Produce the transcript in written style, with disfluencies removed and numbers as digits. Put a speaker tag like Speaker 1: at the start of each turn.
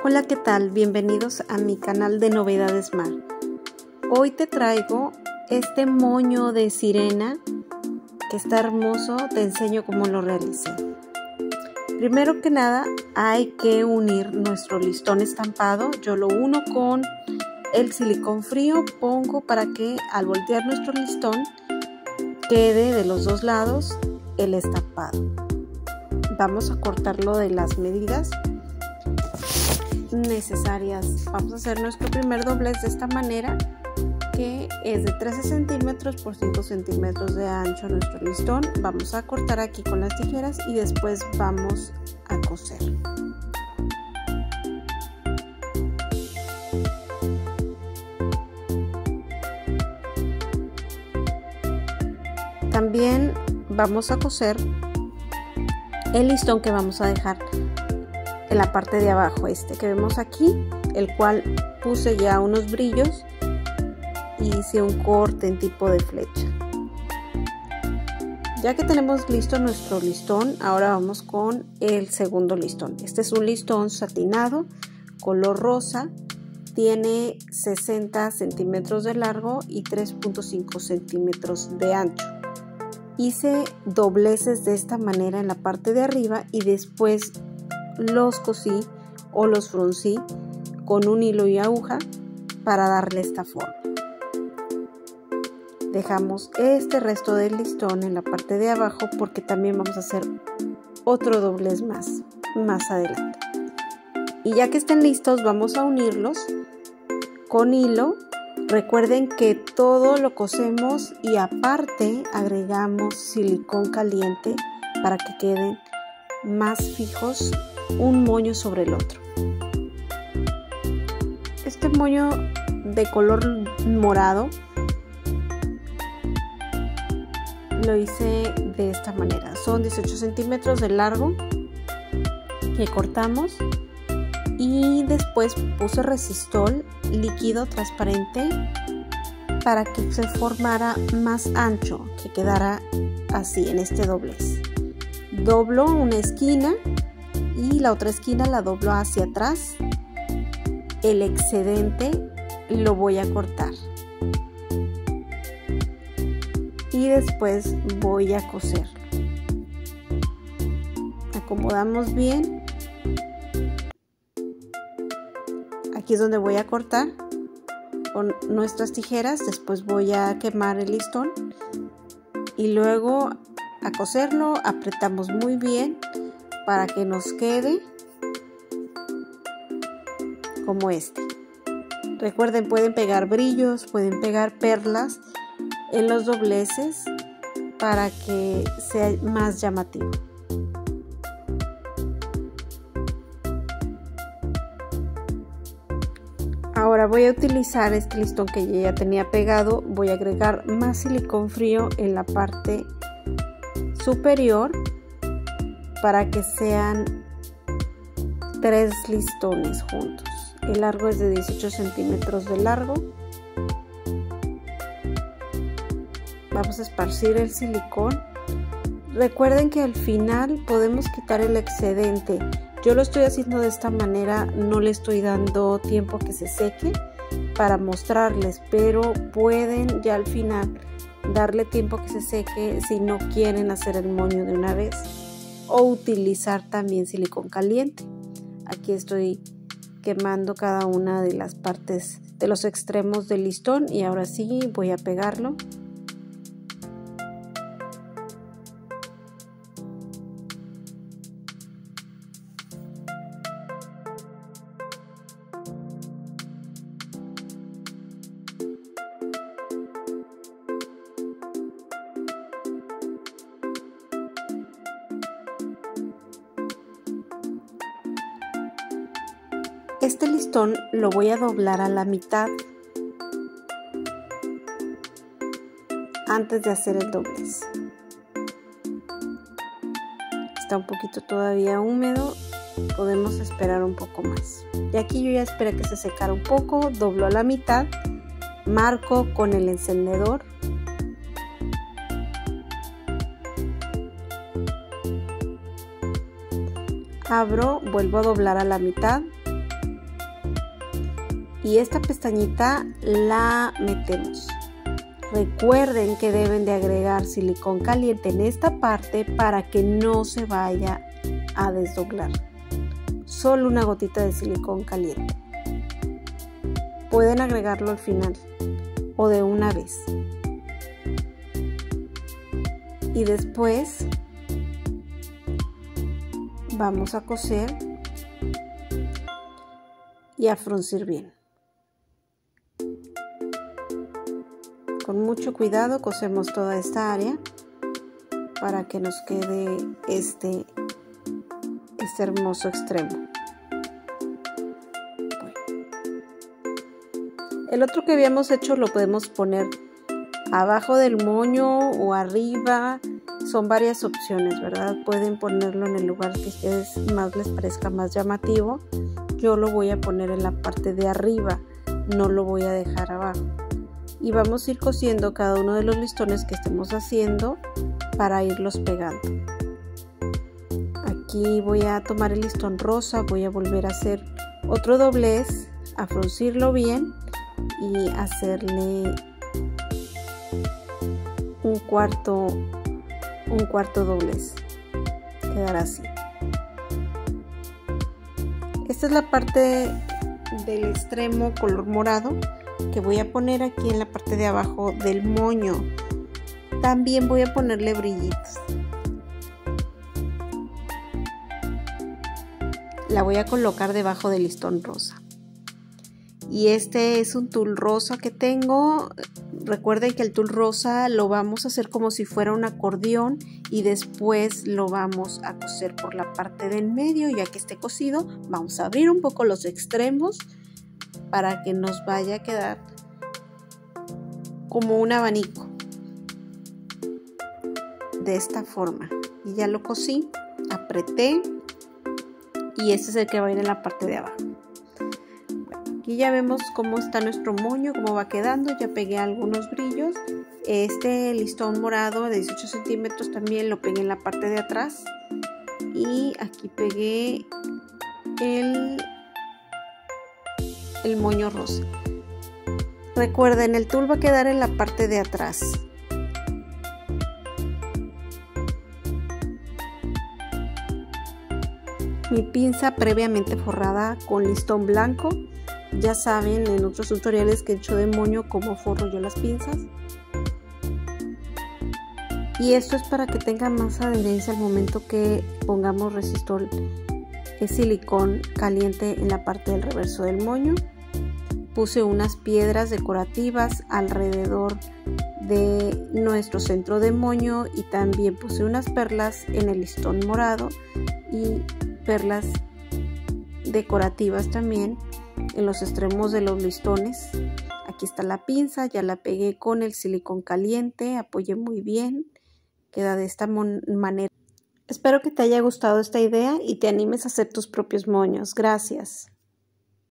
Speaker 1: Hola, ¿qué tal? Bienvenidos a mi canal de Novedades Mar. Hoy te traigo este moño de sirena que está hermoso. Te enseño cómo lo realicé. Primero que nada hay que unir nuestro listón estampado. Yo lo uno con el silicón frío. Pongo para que al voltear nuestro listón quede de los dos lados el estampado. Vamos a cortarlo de las medidas necesarias. Vamos a hacer nuestro primer doblez de esta manera, que es de 13 centímetros por 5 centímetros de ancho nuestro listón. Vamos a cortar aquí con las tijeras y después vamos a coser. También vamos a coser el listón que vamos a dejar en la parte de abajo, este que vemos aquí, el cual puse ya unos brillos y hice un corte en tipo de flecha. Ya que tenemos listo nuestro listón, ahora vamos con el segundo listón. Este es un listón satinado color rosa, tiene 60 centímetros de largo y 3.5 centímetros de ancho. Hice dobleces de esta manera en la parte de arriba y después los cosí o los fruncí con un hilo y aguja para darle esta forma. Dejamos este resto del listón en la parte de abajo porque también vamos a hacer otro doblez más adelante. Y ya que estén listos, vamos a unirlos con hilo. Recuerden que todo lo cosemos y aparte agregamos silicón caliente para que queden más fijos un moño sobre el otro. Este moño de color morado lo hice de esta manera. Son 18 centímetros de largo que cortamos y después puse resistol líquido transparente para que se formara más ancho, que quedara así en este doblez. Doblo una esquina y la otra esquina la doblo hacia atrás. El excedente lo voy a cortar y después voy a coser. Acomodamos bien. Aquí es donde voy a cortar con nuestras tijeras. Después voy a quemar el listón y luego a coserlo. Apretamos muy bien para que nos quede como este. Recuerden, pueden pegar brillos, pueden pegar perlas en los dobleces para que sea más llamativo. Ahora voy a utilizar este listón que yo ya tenía pegado. Voy a agregar más silicón frío en la parte superior para que sean 3 listones juntos. El largo es de 18 centímetros de largo. Vamos a esparcir el silicón. Recuerden que al final podemos quitar el excedente. Yo lo estoy haciendo de esta manera, no le estoy dando tiempo a que se seque para mostrarles, pero pueden ya al final darle tiempo a que se seque si no quieren hacer el moño de una vez, o utilizar también silicón caliente. Aquí estoy quemando cada una de las partes de los extremos del listón y ahora sí voy a pegarlo. Este listón lo voy a doblar a la mitad antes de hacer el doblez. Está un poquito todavía húmedo, podemos esperar un poco más. Y aquí yo ya esperé que se secara un poco, doblo a la mitad, marco con el encendedor abro, vuelvo a doblar a la mitad y esta pestañita la metemos. Recuerden que deben de agregar silicón caliente en esta parte para que no se vaya a desdoblar. Solo una gotita de silicón caliente. Pueden agregarlo al final o de una vez. Y después vamos a coser y a fruncir bien. Con mucho cuidado cosemos toda esta área para que nos quede este hermoso extremo. Bueno. El otro que habíamos hecho lo podemos poner abajo del moño o arriba. Son varias opciones, ¿verdad? Pueden ponerlo en el lugar que a ustedes más les parezca más llamativo. Yo lo voy a poner en la parte de arriba, no lo voy a dejar abajo. Y vamos a ir cosiendo cada uno de los listones que estemos haciendo para irlos pegando. Aquí voy a tomar el listón rosa, voy a volver a hacer otro doblez, a fruncirlo bien y hacerle un cuarto doblez. Quedará así. Esta es la parte del extremo color morado que voy a poner aquí en la parte de abajo del moño. También voy a ponerle brillitos. La voy a colocar debajo del listón rosa. Y este es un tul rosa que tengo. Recuerden que el tul rosa lo vamos a hacer como si fuera un acordeón y después lo vamos a coser por la parte del medio. Ya que esté cosido, vamos a abrir un poco los extremos para que nos vaya a quedar como un abanico de esta forma. Y ya lo cosí, apreté y este es el que va a ir en la parte de abajo. Bueno, aquí ya vemos cómo está nuestro moño, cómo va quedando. Ya pegué algunos brillos. Este listón morado de 18 centímetros también lo pegué en la parte de atrás y aquí pegué el moño rosa. Recuerden, el tul va a quedar en la parte de atrás. Mi pinza previamente forrada con listón blanco. Ya saben en otros tutoriales que he hecho de moño cómo forro yo las pinzas. Y esto es para que tenga más adherencia al momento que pongamos resistol silicón caliente en la parte del reverso del moño. Puse unas piedras decorativas alrededor de nuestro centro de moño y también puse unas perlas en el listón morado y perlas decorativas también en los extremos de los listones. Aquí está la pinza, ya la pegué con el silicón caliente, apoyé muy bien, queda de esta manera. Espero que te haya gustado esta idea y te animes a hacer tus propios moños. Gracias.